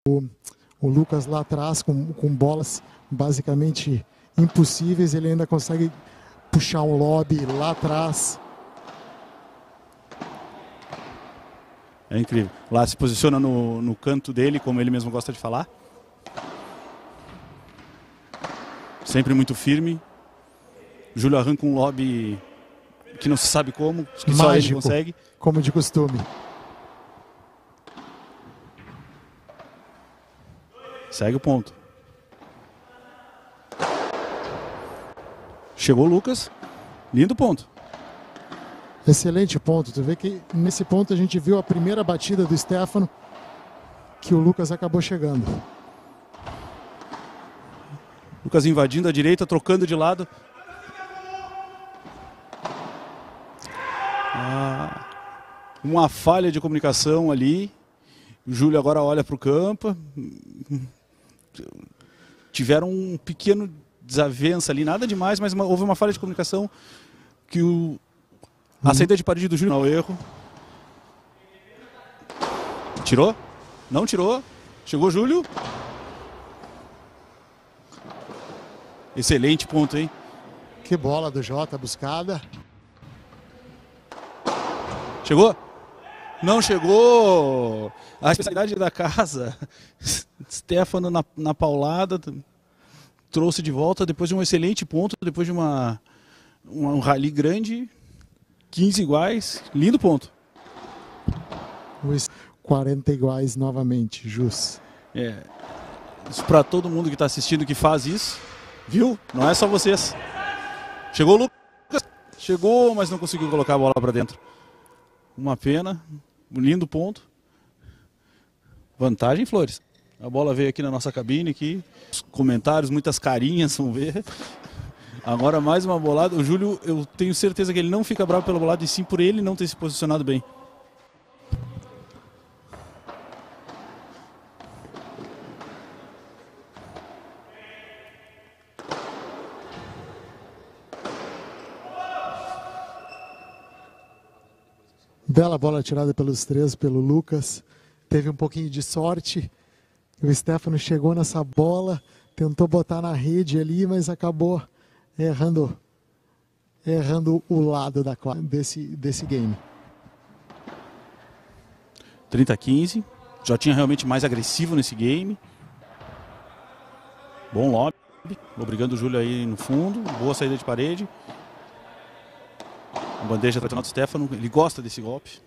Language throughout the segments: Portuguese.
o Lucas lá atrás com bolas basicamente impossíveis, ele ainda consegue puxar um lob lá atrás. É incrível. Lá se posiciona no canto dele, como ele mesmo gosta de falar. Sempre muito firme. O Júlio arranca um lob que não se sabe como, que só ele consegue. Como de costume. Segue o ponto. Chegou o Lucas. Lindo ponto. Excelente ponto. Tu vê que nesse ponto a gente viu a primeira batida do Stefano, que o Lucas acabou chegando. Lucas invadindo a direita, trocando de lado. Uma falha de comunicação ali. O Júlio agora olha para o campo. Tiveram um pequeno desavença ali, nada demais, mas houve uma falha de comunicação que a saída de parede do Júlio não é o erro. Tirou? Não tirou. Chegou o Júlio. Excelente ponto, hein? Que bola do Jota buscada. Chegou? Não chegou. A especialidade da casa. Stefano na paulada. Trouxe de volta depois de um excelente ponto. Depois de um rally grande. 15 iguais. Lindo ponto. 40 iguais novamente, Jus. Isso para todo mundo que está assistindo que faz isso. Viu? Não é só vocês. Chegou o Lucas. Chegou, mas não conseguiu colocar a bola para dentro. Uma pena. Um lindo ponto. Vantagem, Flores. A bola veio aqui na nossa cabine. Aqui. Os comentários, muitas carinhas, vamos ver. Agora mais uma bolada. O Júlio, eu tenho certeza que ele não fica bravo pela bolada, e sim por ele não ter se posicionado bem. Bela bola tirada pelos três, pelo Lucas. Teve um pouquinho de sorte. O Stefano chegou nessa bola, tentou botar na rede ali, mas acabou errando o lado desse game. 30-15. Jotinha realmente mais agressivo nesse game. Bom lobby. Obrigando o Júlio aí no fundo. Boa saída de parede. A bandeja tradicional do Stefano. Ele gosta desse golpe.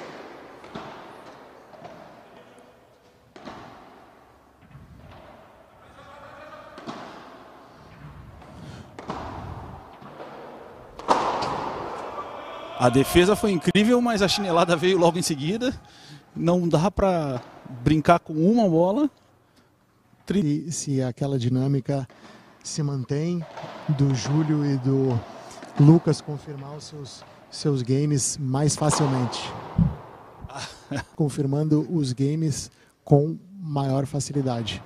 A defesa foi incrível, mas a chinelada veio logo em seguida. Não dá para brincar com uma bola. Se aquela dinâmica se mantém do Júlio e do Lucas confirmar os seus games mais facilmente. Confirmando os games com maior facilidade.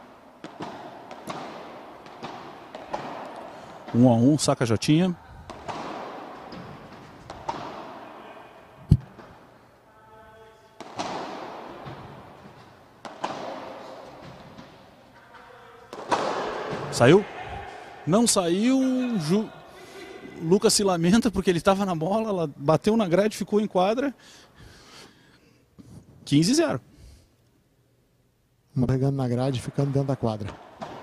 1-1, saca a Jotinha. Saiu? Não saiu. Lucas se lamenta porque ele estava na bola, ela bateu na grade, ficou em quadra. 15-0. Pegando na grade, ficando dentro da quadra.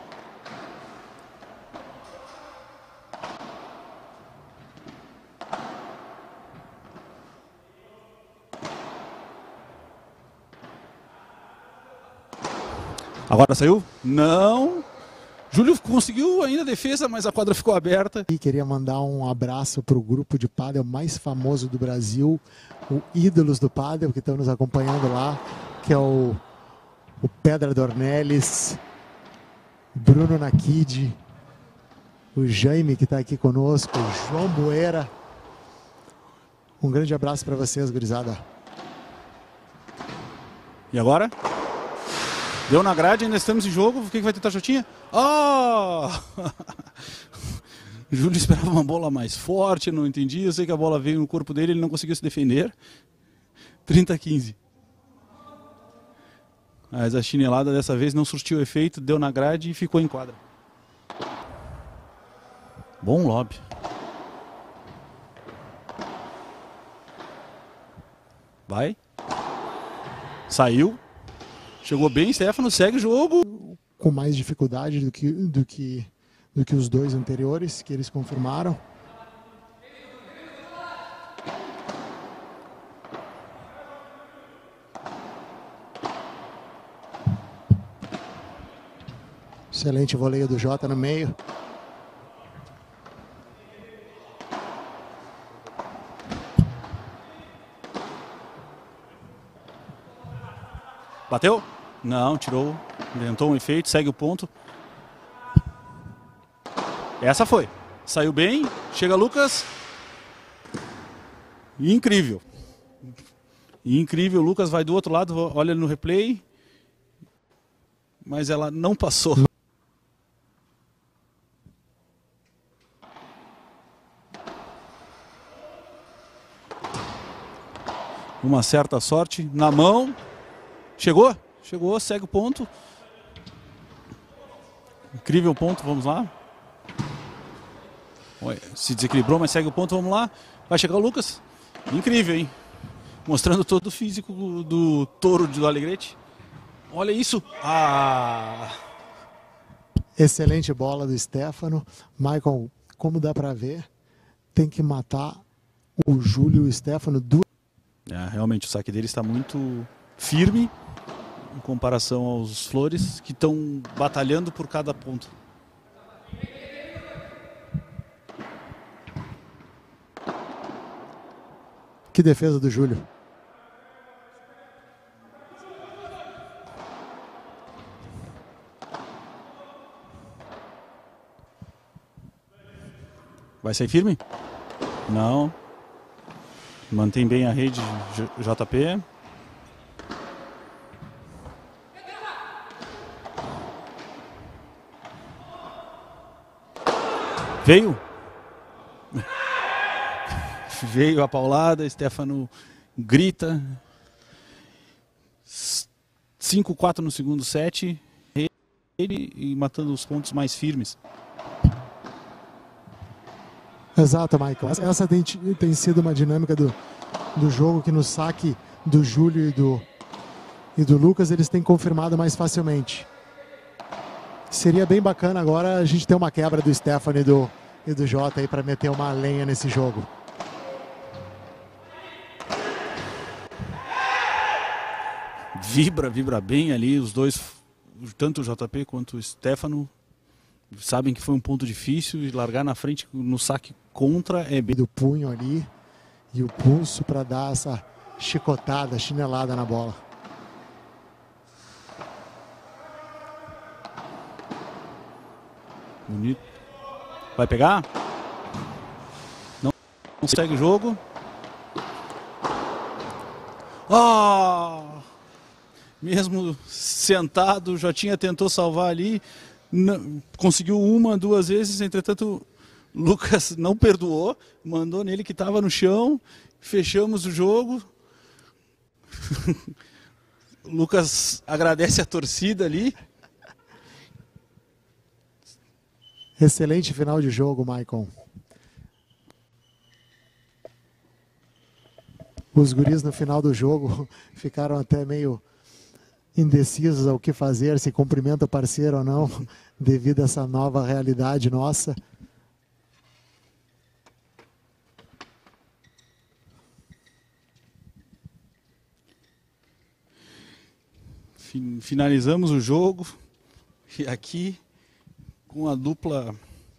Agora saiu? Não. Júlio conseguiu ainda a defesa, mas a quadra ficou aberta. E queria mandar um abraço para o grupo de pádel mais famoso do Brasil, o Ídolos do Pádel, que estão nos acompanhando lá, que é o Pedra Dornelles, Bruno Nakid, o Jaime, que está aqui conosco, o João Boeira. Um grande abraço para vocês, gurizada. E agora? Deu na grade, ainda estamos em jogo. O que vai tentar a Jotinha? Oh! Júlio esperava uma bola mais forte, não entendi. Eu sei que a bola veio no corpo dele, ele não conseguiu se defender. 30-15. Mas a chinelada dessa vez não surtiu efeito, deu na grade e ficou em quadra. Bom lobby. Vai. Saiu. Chegou bem, Stefano, segue o jogo. Com mais dificuldade do que os dois anteriores, que eles confirmaram. Excelente voleio do Jota no meio. Bateu? Não, tirou. Inventou um efeito, segue o ponto. Essa foi. Saiu bem. Chega Lucas. Incrível. Incrível. Lucas vai do outro lado, olha no replay. Mas ela não passou. Uma certa sorte. Na mão. Chegou? Chegou, segue o ponto. Incrível ponto, vamos lá. Se desequilibrou, mas segue o ponto, vamos lá. Vai chegar o Lucas. Incrível, hein? Mostrando todo o físico do touro do Alegrete. Olha isso. Ah! Excelente bola do Stefano. Michael, como dá pra ver, tem que matar o Júlio e o Stefano. Realmente o saque dele está muito firme em comparação aos Flores, que estão batalhando por cada ponto. Que defesa do Júlio. Vai sair firme? Não. Mantém bem a rede JP. Veio. Veio a paulada, Stefano grita. 5-4 no segundo set. Ele e matando os pontos mais firmes. Exato, Michael. Essa tem sido uma dinâmica do jogo que no saque do Júlio e do Lucas eles têm confirmado mais facilmente. Seria bem bacana agora a gente ter uma quebra do Stefano e do Jota aí para meter uma lenha nesse jogo. Vibra bem ali, os dois, tanto o JP quanto o Stefano, sabem que foi um ponto difícil e largar na frente no saque contra é bem... Do punho ali e o pulso para dar essa chicotada, chinelada na bola. Bonito. Vai pegar? Não consegue o jogo. Mesmo sentado, Jotinha tentou salvar ali. Não, conseguiu uma, duas vezes, entretanto Lucas não perdoou, mandou nele que estava no chão, fechamos o jogo. Lucas agradece a torcida ali. Excelente final de jogo, Maicon. Os guris no final do jogo ficaram até meio indecisos ao que fazer, se cumprimenta o parceiro ou não, devido a essa nova realidade nossa. Finalizamos o jogo e aqui com a dupla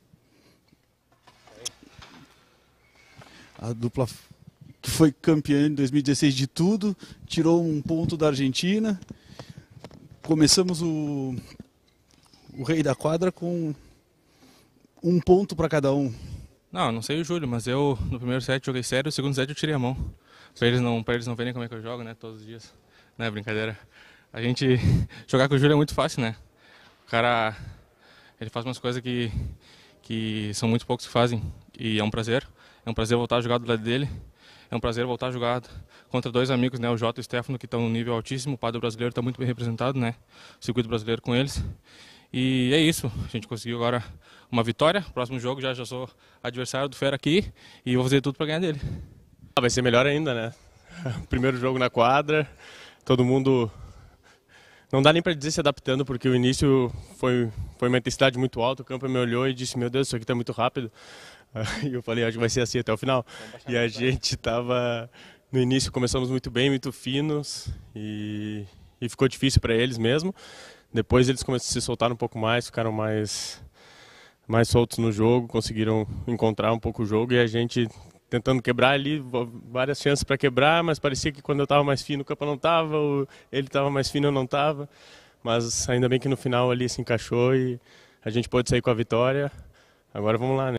que foi campeã em 2016 de tudo, tirou um ponto da Argentina. Começamos o rei da quadra com um ponto para cada um. Não sei o Júlio, mas eu no primeiro set joguei sério, no segundo set eu tirei a mão. Pra eles não verem como é que eu jogo, né, todos os dias. Não é brincadeira. A gente jogar com o Júlio é muito fácil, né? O cara, ele faz umas coisas que são muito poucos que fazem. E é um prazer voltar a jogar do lado dele. É um prazer voltar a jogar contra dois amigos, né? O Jota e o Stefano, que estão no nível altíssimo. O Padre brasileiro está muito bem representado, né? O circuito brasileiro com eles. E é isso. A gente conseguiu agora uma vitória. Próximo jogo já sou adversário do Fera aqui e vou fazer tudo para ganhar dele. Vai ser melhor ainda, né? Primeiro jogo na quadra, todo mundo... Não dá nem para dizer se adaptando, porque o início foi uma intensidade muito alta. O campo me olhou e disse, meu Deus, isso aqui está muito rápido. E eu falei, acho que vai ser assim até o final. E a gente estava... No início começamos muito bem, muito finos, e ficou difícil para eles mesmo. Depois eles começaram a se soltar um pouco mais, ficaram mais soltos no jogo, conseguiram encontrar um pouco o jogo, e a gente tentando quebrar ali, várias chances para quebrar, mas parecia que quando eu estava mais fino o campo não estava, ele estava mais fino eu não estava, mas ainda bem que no final ali se encaixou e a gente pôde sair com a vitória. Agora vamos lá, né?